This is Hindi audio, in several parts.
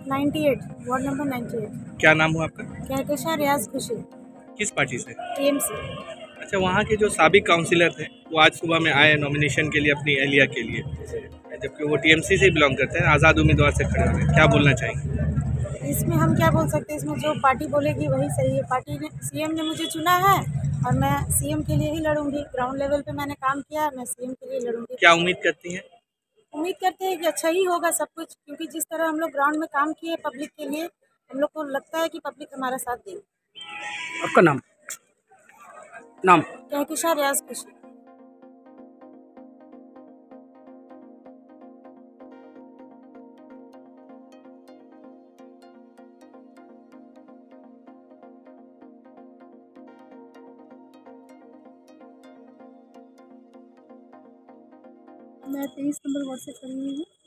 98, वार्ड नंबर 98। क्या नाम हुआ आपका? कहकशां रियाज खुशी, किस पार्टी से? टीएमसी। अच्छा, वहाँ के जो साबिक काउंसिलर थे वो आज सुबह में आए नॉमिनेशन के लिए अपनी एहलिया के लिए, जबकि वो टीएमसी से बिलोंग करते हैं, आज़ाद उम्मीदवार से खड़े हुए हैं। क्या बोलना चाहेंगे? इसमें हम क्या बोल सकते हैं, इसमें जो पार्टी बोलेगी वही सही है। पार्टी ने, सीएम ने मुझे चुना है और मैं सीएम के लिए ही लड़ूंगी। ग्राउंड लेवल पे मैंने काम किया, मैं सीएम के लिए लड़ूंगी। क्या उम्मीद करती हैं? उम्मीद करते हैं कि अच्छा ही होगा सब कुछ, क्योंकि जिस तरह हम लोग ग्राउंड में काम किए पब्लिक के लिए, हम लोग को लगता है कि पब्लिक हमारा साथ देगी। आपका नाम? नाम? कहकशां रियाज खुशी। मैं 23 नंबर वार्ड से खड़ी हुई हूँ।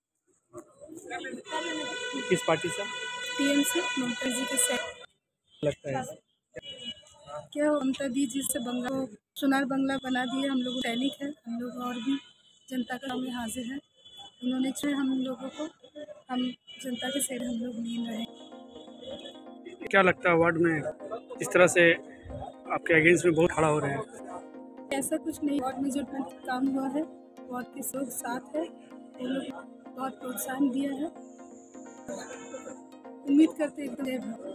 किस पार्टी से टीएमसी, ममता जी के साथ। लगता है? क्या ममता दी जिससे बंगला को सोनार बंगला बना दिए। हम लोग सैनिक है, हम लोग और भी जनता के सामने हाजिर है। उन्होंने चाहे हम लोगों को, हम जनता के सेवा हम लोग लीन रहे। क्या लगता है वार्ड में इस तरह से आपके अगेंस्ट में बहुत खड़ा हो रहे हैं? ऐसा कुछ नहीं, वार्ड में जो काम हुआ है, वार्ड के लोग साथ है, वो लोग बहुत प्रोत्साहन दिया है। उम्मीद करते एकदम जय भारत।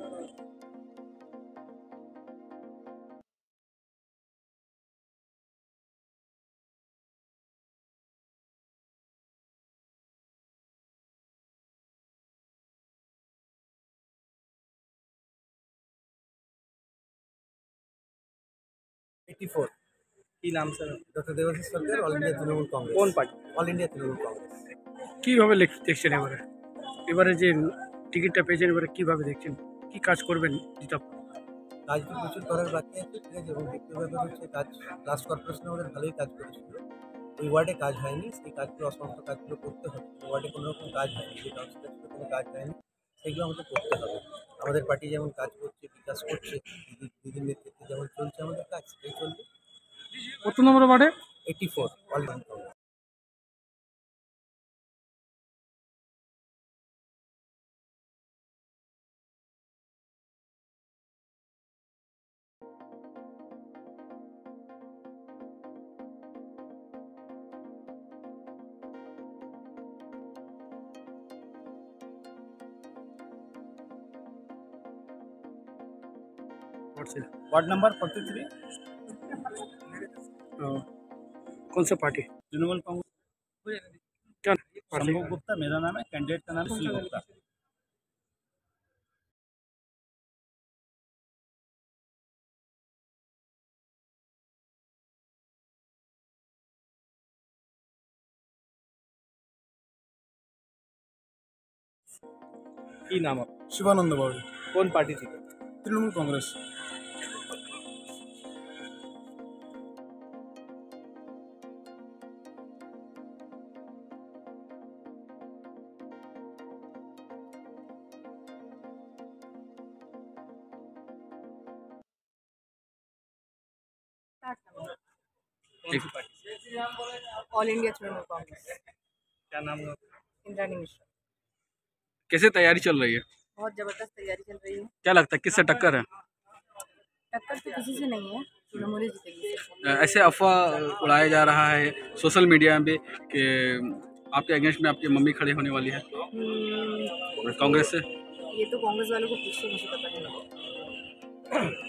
কি নাম sir? Doctor Debashis Sarkar, all India Trinamool Congress. কোন party? All India Trinamool Congress. কীভাবে দেখছেন এবারে যে টিকিটটা পেয়েছেন, এবারে কীভাবে দেখছেন, কী কাজ করবেন জিতা? কাজ তো প্রচুর করার বাকি আছে, ঠিক আছে, এবং দ্বিতীয় ব্যাপার হচ্ছে কাজ ক্লাস কর্পোরেশনে আমাদের ভালোই কাজ করেছিল। ওই ওয়ার্ডে কাজ হয়নি, সেই কাজগুলো অসমাপ্ত কাজগুলো করতে হবে। ওয়ার্ডে কোনো রকম কাজ হয়নি, যে কাউন্সিলর ছিল কোনো কাজ হয়নি, সেগুলো আমাদের করতে হবে। আমাদের পার্টি যেমন কাজ করছে, বিকাশ করছে, দিদির নেতৃত্বে যেমন চলছে আমাদের কাজ, সেটাই চলবে। কত নম্বর ওয়ার্ডে? 84, all India Congress. Ward number 43। कौन सा पार्टी? तृणमूल कांग्रेस। क्या? शंभू गुप्ता मेरा नाम है, कैंडिडेट का नाम है सुनील गुप्ता। কি নাম আপনার? শিবানন্দ বাবু, কোন পার্টি থেকে? তৃণমূল কংগ্রেস। कौन सी पार्टी से? All India Trinamool Congress. क्या नाम है? इंद्राणी मिश्रा। कैसे तैयारी चल रही है? बहुत जबरदस्त तैयारी चल रही है। क्या लगता है किससे टक्कर है? टक्कर तो किसी से नहीं है, तृणमूल ही जीतेगी। ऐसे अफवाह उड़ाया जा रहा है सोशल मीडिया में कि आपके अगेंस्ट में आपकी मम्मी खड़ी होने वाली है कांग्रेस से। ये तो कांग्रेस वालों को पूछते, मुझे पता नहीं।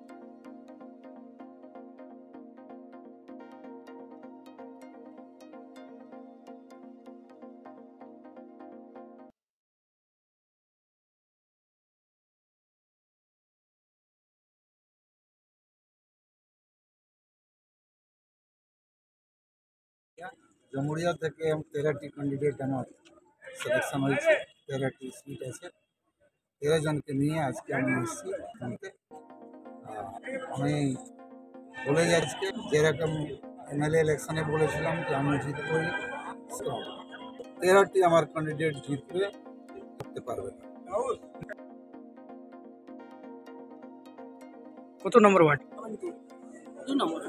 জমুরিয়া থেকে 13টি ক্যান্ডিডেট আমার সিলেকশন হয়েছে। 13টি সিট আছে, 13 জনকে নিয়ে আজকে আমি এসেছি এখানতে। আমি বলে যাচ্ছি যেরকম এমএলএ ইলেকশনে বলেছিলাম যে আমি জিতবই, 13টি আমার ক্যান্ডিডেট জিতবে, করতে পারবে না। কত নম্বর ওয়ার্ড? 2 নম্বর।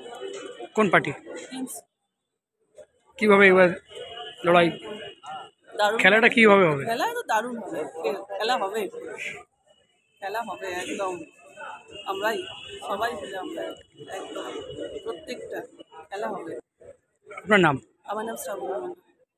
কোন পার্টি? কিভাবে এবার লড়াই? দারুণ খেলাটা কিভাবে হবে? খেলা তো দারুণ হবে, খেলা হবে, খেলা হবে একদম। আমরাই সবাই মিলে আমরা একদম প্রত্যেকটা খেলা হবে। আপনার নাম? আমার নাম শ্রাবণী মণ্ডল।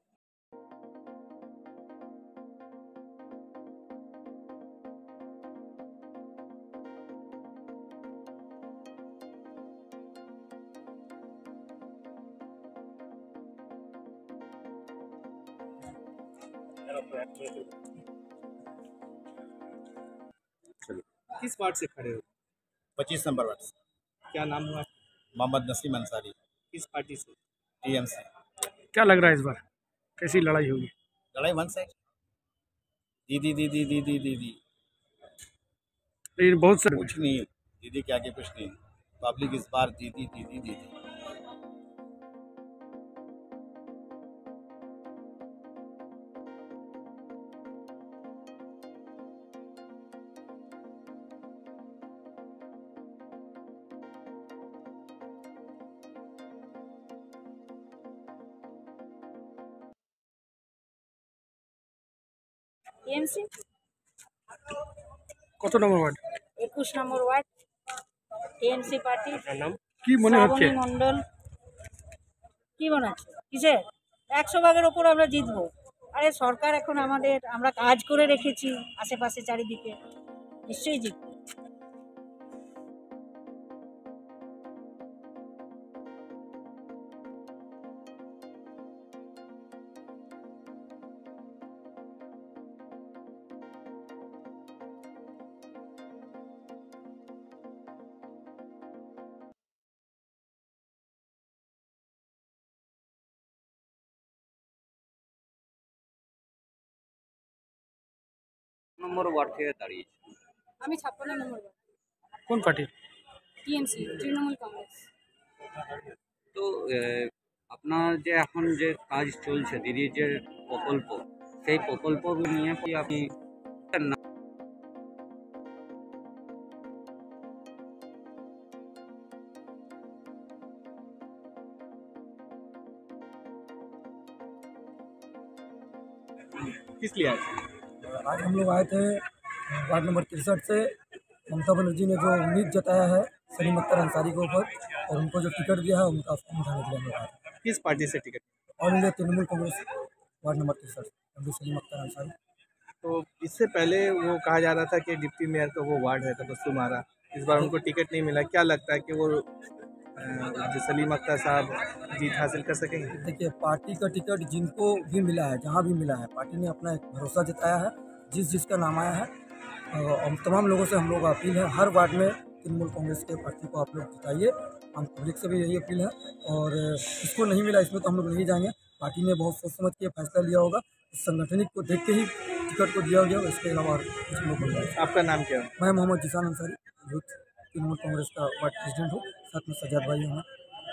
किस वार्ड से खड़े हो? 25 नंबर वार्ड से। क्या नाम हुआ? मोहम्मद नसीम अंसारी, किस पार्टी से? टीएमसी। क्या लग रहा है इस बार कैसी लड़ाई होगी? लड़ाई वन साइड, दीदी दीदी दीदी दीदी, लेकिन बहुत सारे कुछ नहीं, दीदी के आगे कुछ नहीं। पब्लिक इस बार दीदी दीदी दीदी। টিএমসি কত number ward? 21 number ward, TMC party. নাম কি মনে হচ্ছে? শ্রাবণী মণ্ডল। কি মনে হচ্ছে কিসের 100 ভাগের ওপর আমরা জিতবো? আরে সরকার এখন আমাদের, আমরা কাজ করে রেখেছি আশেপাশে চারিদিকে, নিশ্চয়ই জিতবো। নম্বর ওয়ার্ড থেকে দাঁড়িয়েছি। আমি 56 নম্বর ওয়ার্ড, কোন পার্টি? টিএমসি, তৃণমূল কংগ্রেস। তো আপনার যে এখন যে কাজ চলছে দিদির যে প্রকল্প, সেই প্রকল্প নিয়ে কি আপনি না? किस लिए आए? आज हम लोग आए थे वार्ड नंबर 63 से। ममता बनर्जी ने जो उम्मीद जताया है सलीम अख्तर अंसारी के ऊपर, और उनको जो टिकट दिया है उनका फॉर्म उठाने के लिए हम लोग आए थे। किस पार्टी से ticket? All India Trinamool Congress ward number 63 MD Salim Akhtar Ansari. तो इससे पहले वो कहा जा रहा था कि डिप्टी मेयर का वो वार्ड है तबस्सुम आरा, इस बार उनको टिकट नहीं मिला। क्या लगता है कि वो जो सलीम अख्तर साहब जीत हासिल कर सकेंगे? देखिए, पार्टी का टिकट जिनको भी मिला है, जहाँ भी मिला है, पार्टी ने अपना एक भरोसा जताया है। जिसका नाम आया है, और तमाम लोगों से हम लोग अपील है, हर वार्ड में तृणमूल कांग्रेस के पार्टी को आप लोग जिताइए। हम पब्लिक से भी यही अपील है। और इसको नहीं मिला, इसमें तो हम लोग नहीं जाएंगे। पार्टी ने बहुत सोच समझ के फैसला लिया होगा, संगठनिक को देख के ही टिकट को दिया गया। इसके अलावा कुछ लोग बोल रहे हैं। आपका नाम क्या है? मैं मोहम्मद जिसान अंसारी, यूथ तृणमूल कांग्रेस का वार्ड प्रेसिडेंट हूँ, साथ में सजाद भाई हूँ।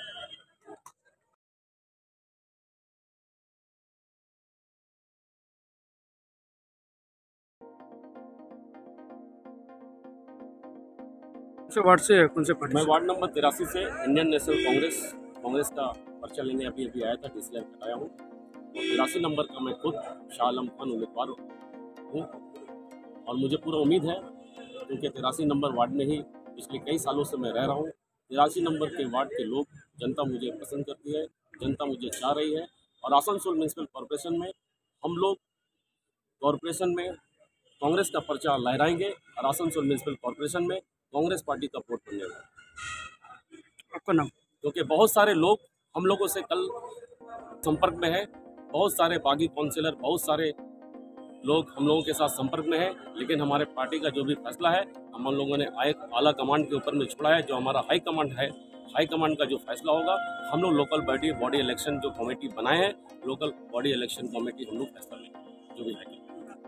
वार्ड से कौन से पार्टी? मैं वार्ड नंबर 83 से इंडियन नेशनल कांग्रेस का पर्चा लेने अभी आया था, डिक्लेयर कराया हूँ। और 83 नंबर का मैं खुद शाह आलम खान उम्मीदवार हूँ, और मुझे पूरा उम्मीद है क्योंकि 83 नंबर वार्ड में ही पिछले कई सालों से मैं रह रहा हूँ। 83 नंबर के वार्ड के लोग, जनता मुझे पसंद करती है, जनता मुझे चाह रही है। और आसनसोल म्यूनसिपल कॉरपोरेशन में हम लोग कॉरपोरेशन में कांग्रेस का पर्चा लहराएंगे, और आसनसोल म्यूनसिपल कॉरपोरेशन में कांग्रेस पार्टी का वोट बनने वाला। आपका नाम? क्योंकि बहुत सारे लोग हम लोगों से कल संपर्क में है, बहुत सारे बागी काउंसिलर, बहुत सारे लोग हम लोगों के साथ संपर्क में है, लेकिन हमारे पार्टी का जो भी फैसला है हम लोगों ने आला कमांड के ऊपर में छोड़ा है। जो हमारा हाई कमांड है, हाई कमांड का जो फैसला होगा, हम लोग लोकल बॉडी इलेक्शन जो कमेटी बनाए हैं, लोकल बॉडी इलेक्शन कमेटी हम लोग फैसला लेंगे जो भी है।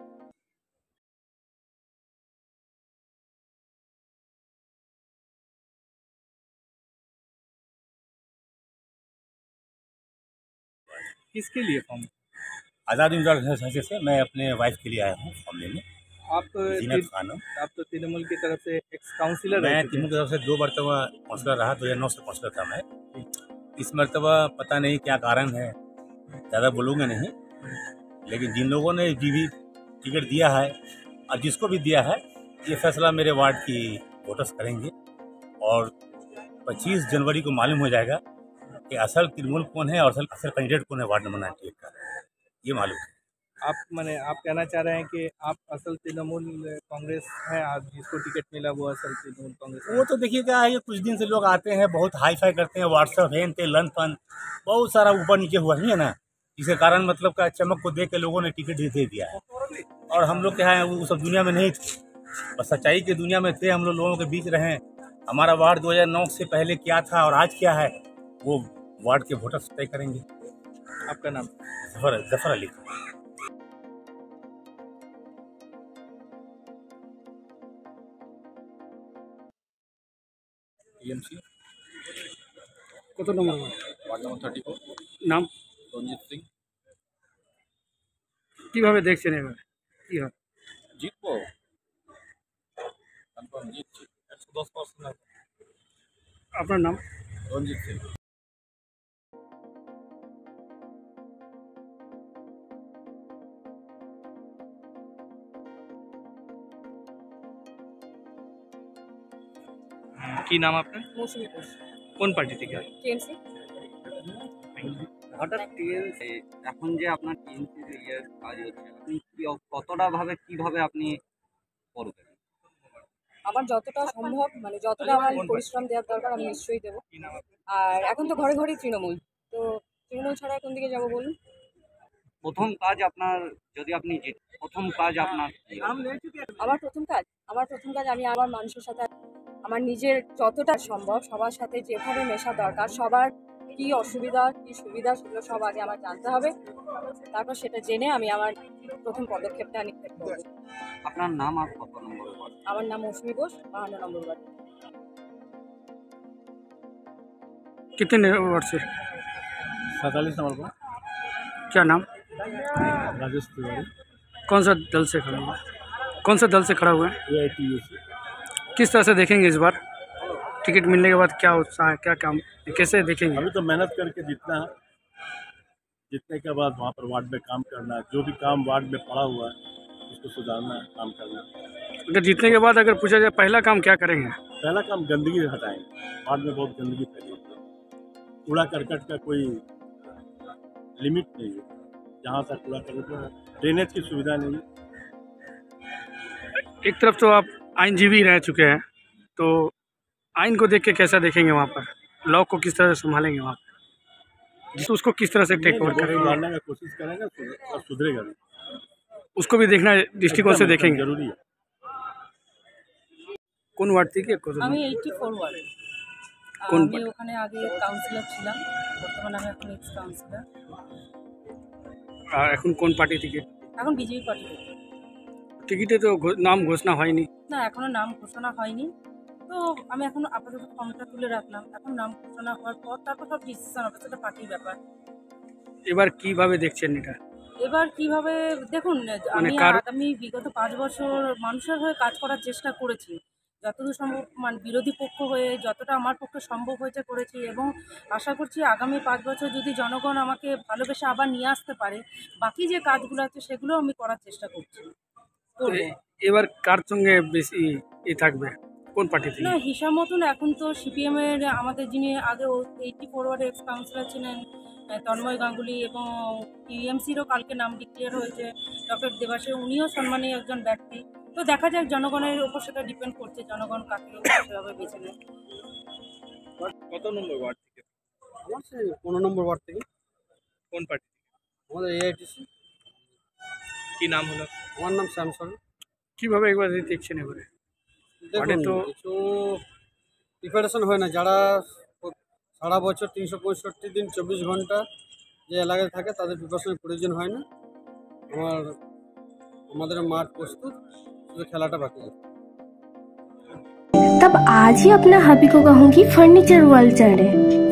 किसके लिए फॉर्म? आज़ाद उम्मीदवार से मैं अपने वाइफ के लिए आया हूँ फॉर्म लेने। आप जीनत खान। आप तो तृणमूल की तरफ से एक्स काउंसिलर मैं तृणमूल की तरफ से 2 मरतबा काउंसिलर रहा, 2009 से काउंसिलर था मैं। इस मरतबा पता नहीं क्या कारण है, ज़्यादा बोलूँगा नहीं। लेकिन जिन लोगों ने जीवी टिकट दिया है और जिसको भी दिया है, ये फैसला मेरे वार्ड की वोटर्स करेंगे और 25 जनवरी को मालूम हो जाएगा कि असल तृणमूल कौन है और असल कैंडिडेट कौन है वार्ड नंबर 98 का, ये मालूम है। आप कहना चाह रहे हैं कि आप असल तृणमूल कांग्रेस है, आप जिसको टिकट मिला वो असल तृणमूल कांग्रेस है? वो तो देखिए क्या है, कुछ दिन से लोग आते हैं, बहुत हाई फाई करते हैं, व्हाट्सएप हेन ते लन फन बहुत सारा ऊपर नीचे हुआ ही है ना, जिसके कारण मतलब का चमक को देख के लोगों ने टिकट दे दिया है। और हम लोग क्या है, वो सब दुनिया में नहीं थे, बस सच्चाई की दुनिया में थे, हम लोगों के बीच रहे। हमारा वार्ड 2009 से पहले क्या था और आज क्या है, वो वार्ड के वोटर्स तय करेंगे। आपका नाम? जफर अली। टीएमसी কত নম্বর वार्ड नंबर 34 নাম? रंजीत सिंह। কিভাবে দেখছেন এবার কি হবে? जीतबो कन्फर्म जीतছি 110%। আপনার নাম? रंजीत सिंह। কি নাম আপনার? মৌসুমী ঘোষ, কোন পার্টি থেকে? টিএমসি। হঠাৎ টিএমসি এখন যে আপনার টিএমসি কাজ হচ্ছে, আপনি কতটা ভাবে কিভাবে আপনি করবেন? আমার যতটা সম্ভব, মানে যতটা আমার পরিশ্রম দেওয়ার দরকার আমি নিশ্চয়ই দেবো। আর এখন তো ঘরে ঘরেই তৃণমূল, তো তৃণমূল ছাড়া কোন দিকে যাবো বলুন? প্রথম কাজ আপনার, যদি আপনি প্রথম কাজ আপনার কি হবে? আমার প্রথম কাজ আমি আমার মানুষের সাথে, আমার নিজের যতটা সম্ভব সবার সাথে যেভাবে মেশা দরকার, সবার কি অসুবিধা কি সুবিধা সেগুলো সব আগে আমার জানতে হবে, তারপর সেটা জেনে আমি আমার প্রথম পদক্ষেপটা নিতে করব। আপনার নাম আর কত নম্বর ওয়ার্ড? আমার নাম মৌসুমী ঘোষ, 52 নম্বর ওয়ার্ড। कितने वर्ष से? 47 नंबर पर। क्या नाम? राजेश तिवारी। कौन सा दल से खड़ा हुआ? कौन सा दल से खड़ा हुआ है? AITUC। किस तरह से देखेंगे इस बार टिकट मिलने के बाद? क्या उत्साह है, क्या काम, कैसे देखेंगे? अभी तो मेहनत करके जीतना है, जीतने के बाद वहाँ पर वार्ड में काम करना है, जो भी काम वार्ड में पड़ा हुआ है उसको सुधारना है, काम करना है। अगर जीतने के बाद अगर पूछा जाए पहला काम क्या करेंगे? पहला काम गंदगी हटाएंगे, वार्ड में बहुत गंदगी फैली है, कूड़ा करकट का कोई लिमिट नहीं है, जहाँ तक कूड़ा करकट, ड्रेनेज की सुविधा नहीं है। एक तरफ तो आप आइनजीवी रह चुके हैं, तो आइन को देख के कैसा देखेंगे वहाँ पर? लॉ को किस तरह से संभालेंगे वहाँ पर? उसको किस तरह से टेक ओवर करेंगे? सुधारने का कोशिश करेंगे और सुधरेगा भी। उसको भी देखना दृष्टिकोण से देखेंगे, जरूरी है। কোন ওয়ার্ড থেকে? আমি 84 ওয়ার্ড। কোন আমি ওখানে আগে কাউন্সিলর ছিলাম, বর্তমানে আমি এখন এক্স কাউন্সিলর। আর এখন কোন পার্টি থেকে? এখন বিজেপি পার্টি। টিকিটে তো নাম ঘোষণা হয়নি। না, এখনো নাম ঘোষণা হয়নি, তো আমি এখন আপাতত ফর্মটা তুলে রাখলাম। এখন নাম ঘোষণা হওয়ার পর তারপর সব ডিসিশন হবে, সেটা পার্টির ব্যাপার। এবার কিভাবে দেখছেন এটা? এবার কিভাবে দেখুন, আমি আগামী বিগত 5 বছর মানুষের হয়ে কাজ করার চেষ্টা করেছি, যতদূর সম্ভব মানে বিরোধী পক্ষ হয়ে যতটা আমার পক্ষে সম্ভব হয়েছে করেছি, এবং আশা করছি আগামী 5 বছর যদি জনগণ আমাকে ভালোবেসে আবার নিয়ে আসতে পারে, বাকি যে কাজগুলো আছে সেগুলো আমি করার চেষ্টা করছি। এবার কার সঙ্গে বেশি থাকবে, কোন পার্টি থেকে? না, হিসাব মতন এখন তো সিপিএম এর আমাদের যিনি আগে 84 ওয়ার্ডের এক্স কাউন্সিলর ছিলেন তন্ময় গাঙ্গুলি, এবং টিএমসিরও কালকে নাম ডিক্লেয়ার হয়েছে ডক্টর দেবাশিস, উনিও সম্মানীয় একজন ব্যক্তি। তো দেখা যাক, জনগণের উপর সেটা ডিপেন্ড করছে, জনগণ কাকে সেভাবে বেছে নেয়। কত নম্বর ওয়ার্ড থেকে? আমার 15 নম্বর ওয়ার্ড থেকে। কোন পার্টি? আমাদের এআইটিসি। কি নাম হলো? আমার নাম শ্যামসন। কিভাবে একবার দেখছেন এবারে? দেখুন, তো কিছু প্রিপারেশন হয় না, যারা সারা বছর 365 দিন 24 ঘন্টা যে এলাকায় থাকে তাদের প্রিপারেশনের প্রয়োজন হয় না। আমাদের মাঠ প্রস্তুত, শুধু খেলাটা বাকি আছে। तब आज ही अपना हबी को कहूँगी फर्नीचर वर्ल्ड चढ़े।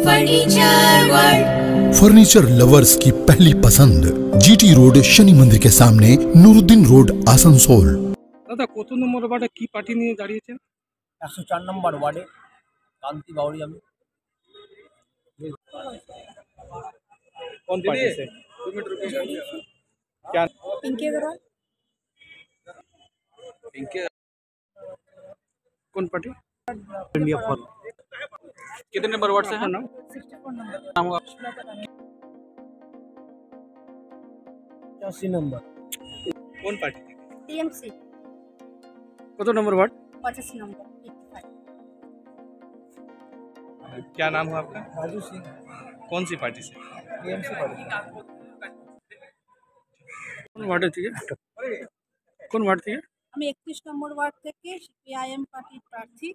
फर्नीचर लवर्स की पहली पसंद, जीटी रोड शनि मंदिर के सामने, नूरुद्दीन रोड आसनसोल। दादा कत नम्बर वार्डे की पार्टी নিয়ে দাঁড়িয়েছেন? 104 নম্বর ওয়ার্ডে कांति बावड़ी। আমি कौन पार्टी से? क्या पिंकी अग्रवाल। इनके कौन पार्टी? इंडिया फॉर कितने नंबर वार्ड से है नाम? 64 नंबर। नाम हुआ 85 नंबर। कौन पार्टी? टीएमसी कत नंबर वार्ड? 85 नंबर 85। क्या नाम हुआ आपका? राजू सिंह, कौन सी पार्टी से? TMC party. কোন ওয়ার্ডে থেকে কোন ওয়ার্ড থেকে? আমি 31 নম্বর ওয়ার্ড থেকে সিপিআইএম পার্টির প্রার্থী।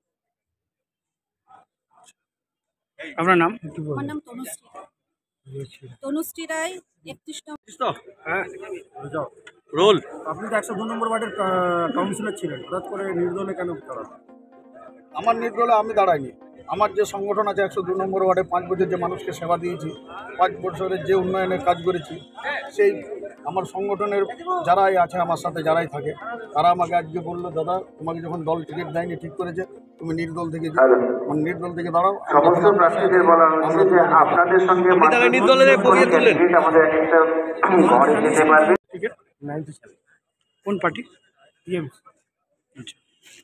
আপনার নাম? আমার নাম তনুশ্রী রায়। তনুশ্রী রায় 31 নম্বর। হ্যাঁ রোল। আপনি তো 102 নম্বর ওয়ার্ডের কাউন্সিলর ছিলেন, হঠাৎ করে নির্দলে কেন দাঁড়ালেন? আমার নির্দলে আমি দাঁড়াইনি। আমার যে সংগঠন আছে 102 নম্বর ওয়ার্ডে 5 বছর যে মানুষকে সেবা দিয়েছি, 5 বছরের যে উন্নয়নের কাজ করেছি, সেই আমার সংগঠনের যারাই আছে আমার সাথে যারাই থাকে তারা আমাকে আজকে বললো, দাদা তোমাকে যখন দল টিকিট দেয়নি ঠিক করেছে, তুমি নির্দল থেকে মানে নির্দল থেকে দাঁড়াও। সমস্ত প্রার্থীদের বলা হয়েছে যে আপনাদের সঙ্গে নির্দলের ভূমিকা তুললেন আমাদের একটা ঘরে যেতে পারবে। ঠিক আছে 97 কোন পার্টি? टीएमसी। আচ্ছা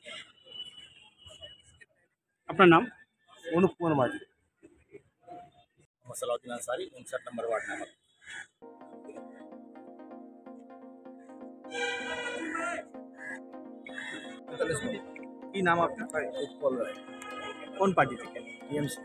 আপনার নাম? Anup Kumar Majhi. Maslauddin Ansari 59 number ward number. কি নাম আপনার? उत्पल राय, কোন পার্টি থেকে? टीएमसी।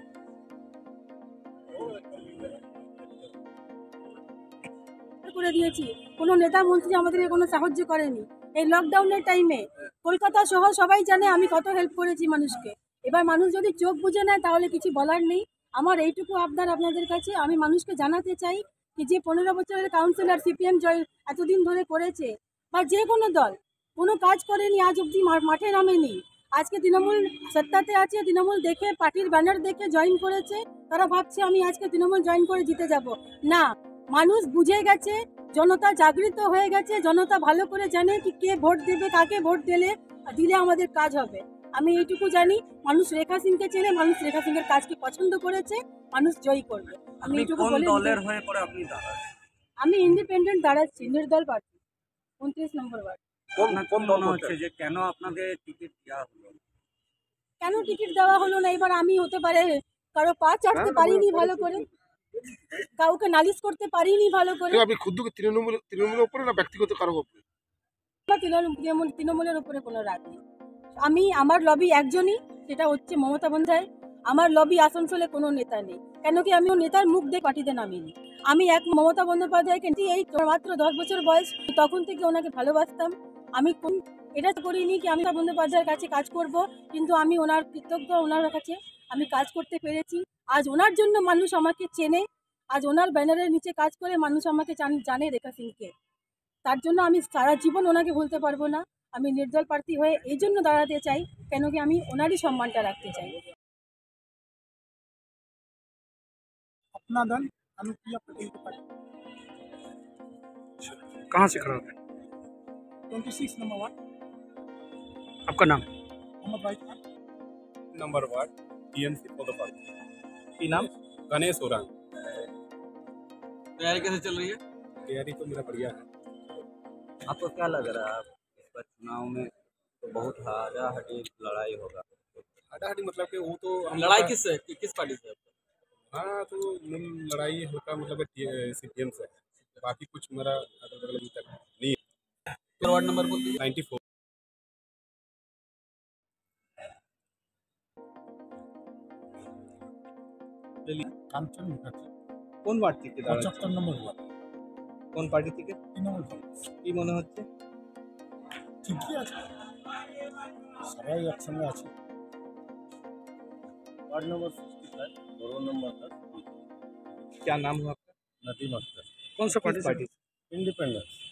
করে দিয়েছি, কোনো নেতা মন্ত্রী আমাদেরকে কোনো সাহায্য করেনি। এই লকডাউনের টাইমে কলকাতা সহ সবাই জানে আমি কত হেল্প করেছি মানুষকে। এবার মানুষ যদি চোখ বুঝে নেয় তাহলে কিছু বলার নেই। আমার এইটুকু আবদার আপনাদের কাছে, আমি মানুষকে জানাতে চাই কি যে 15 বছরের কাউন্সিলর সিপিএম এতদিন ধরে করেছে বা যে কোনো দল কোনো কাজ করেনি, আজ অবধি মাঠে নামেনি। আজকে তৃণমূল সত্তাতে আছে, তৃণমূল দেখে পার্টির ব্যানার দেখে জয়েন করেছে, তারা ভাবছে আমি আজকে তৃণমূল জয়েন করে জিতে যাব। না, মানুষ বুঝে গেছে, জনতা জাগৃত হয়ে গেছে, জনতা ভালো করে জানে কি কে ভোট দেবে, কাকে ভোট দিলে আমাদের কাজ হবে। আমি এইটুকু জানি, মানুষ রেখা সিংকে চেনে, মানুষ রেখা সিংয়ের কাজকে পছন্দ করেছে, মানুষ জয়ী করবে। আমি এইটুকু বলে আমি ইন্ডিপেন্ডেন্ট দাঁড়াচ্ছি, নির্দল প্রার্থী 29 নম্বর ওয়ার্ড। কোন দল হচ্ছে যে কেন আপনাদের টিকিট দেওয়া হলো? কেন টিকিট দেওয়া হলো না? এবার আমি হতে পারে কারো পা চাটতে পারিনি ভালো করে, কাউকে নালিশ করতে পারিনি ভালো করে। আপনি ক্ষুদ্র তৃণমূলের উপরে না ব্যক্তিগত কারো উপরে? তৃণমূলের উপরে কোনো রাগ নেই। আমার লবি একজনই, সেটা হচ্ছে মমতা বন্দ্যোপাধ্যায়। আমার লবি আসানসোলে কোনো নেতা নেই, কেন কি আমি নেতার মুখ দিয়ে পার্টিতে নামিনি। আমি এক মমতা বন্দ্যোপাধ্যায়কে এই মাত্র 10 বছর বয়স, তখন থেকে ওনাকে ভালোবাসতাম। আমি এটা করিনি কি আমি মমতা বন্দ্যোপাধ্যায়ের কাছে কাজ করব, কিন্তু আমি ওনার কৃতজ্ঞ, ওনার কাছে আমি কাজ করতে পেরেছি। আজ ওনার জন্য মানুষ আমাকে চেনে, আজ ওনার ব্যানারের নিচে কাজ করে মানুষ আমাকে জানে রেখা সিংকে। তার জন্য আমি সারা জীবন ওনাকে ভুলতে পারবো না। আমি নির্দল প্রার্থী হয়ে এই জন্য দাঁড়াতে চাই, কেন কি আমি ওনারই সম্মানটা রাখতে চাই। अपना दल अनुप्रिया पटेल की पार्टी। कहाँ से खड़ा है? 26 नंबर वार्ड। आपका नाम? Mohammad Bhai Khan. Number ward TMC for the party. की नाम? गणेश ओरांग। तैयारी कैसे चल रही है? तैयारी तो मेरा बढ़िया है। आपको क्या लग रहा है इस बार चुनाव में तो बहुत हाडाहाडी लड़ाई होगा? हाडाहाडी मतलब कि वो तो लड़ाई किस पार्टी से? हाँ तो मूल लड़ाई हल्का मतलब सीपीएम से है, बाकी कुछ मेरा अगल बगल अभी तक नहीं है। वार्ड नंबर बोल दीजिए। 94। কাঞ্চন মুখার্জি কোন ওয়ার্ড থেকে? 75 নম্বর ওয়ার্ড। কোন পার্টি থেকে? তৃণমূল কংগ্রেস। কি মনে হচ্ছে? ঠিকই আছে, সবাই একসঙ্গে আছে। वार्ड नंबर 65 2 नंबर तक। क्या नाम हुआ आपका? नदीम अख्तर। कौन सा पार्टी? इंडिपेंडेंस।